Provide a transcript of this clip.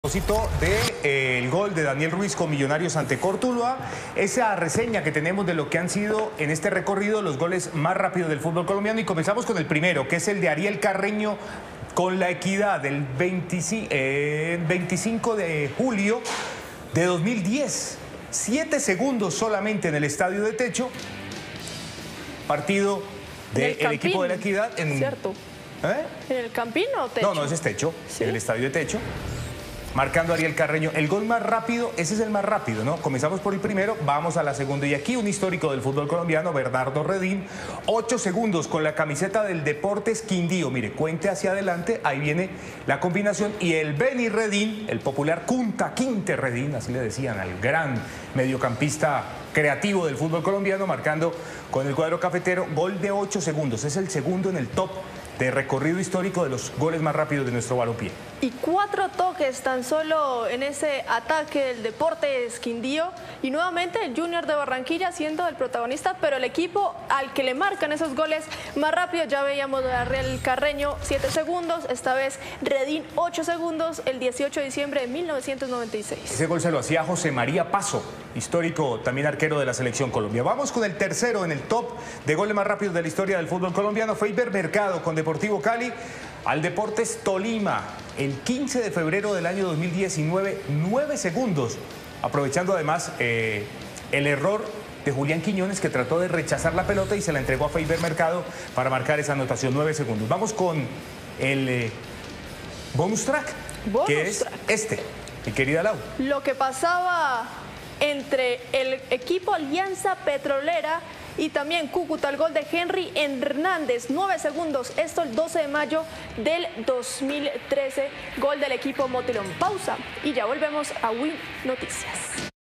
Propósito del gol de Daniel Ruiz con Millonarios ante Cortuluá, esa reseña que tenemos de lo que han sido en este recorrido los goles más rápidos del fútbol colombiano, y comenzamos con el primero, que es el de Ariel Carreño con La Equidad del 25 de julio de 2010. 7 segundos solamente en el estadio de Techo, partido del equipo de La Equidad en... ¿Cierto? ¿En el Campín o Techo? No, no, ese es Techo, ¿Sí? en el estadio de Techo. Marcando Ariel Carreño, el gol más rápido, ese es el más rápido, ¿no? Comenzamos por el primero, vamos a la segunda. Y aquí un histórico del fútbol colombiano, Bernardo Redín, 8 segundos con la camiseta del Deportes Quindío. Mire, cuente hacia adelante, ahí viene la combinación. Y el Beni Redín, el popular Kunta Kinte Redín, así le decían al gran mediocampista creativo del fútbol colombiano, marcando con el cuadro cafetero, gol de 8 segundos. Es el segundo en el top de recorrido histórico de los goles más rápidos de nuestro balompié. Y 4 toques tan solo en ese ataque del Deportes Quindío. Y nuevamente el Junior de Barranquilla siendo el protagonista, pero el equipo al que le marcan esos goles más rápido, ya veíamos de Ariel Carreño 7 segundos, esta vez Redín 8 segundos, el 18 de diciembre de 1996. Ese gol se lo hacía José María Paso, histórico también arquero de la Selección Colombia. Vamos con el tercero en el top de goles más rápidos de la historia del fútbol colombiano. Feiber Mercado con Deportivo Cali al Deportes Tolima el 15 de febrero del año 2019, 9 segundos, aprovechando además el error de Julián Quiñones, que trató de rechazar la pelota y se la entregó a Feiber Mercado para marcar esa anotación, 9 segundos. Vamos con el bonus track, que es este, mi querida Lau. Lo que pasaba entre el equipo Alianza Petrolera y también Cúcuta, el gol de Henry Hernández, 9 segundos, esto el 12 de mayo del 2013, gol del equipo Motelón. Pausa y ya volvemos a WIN Noticias.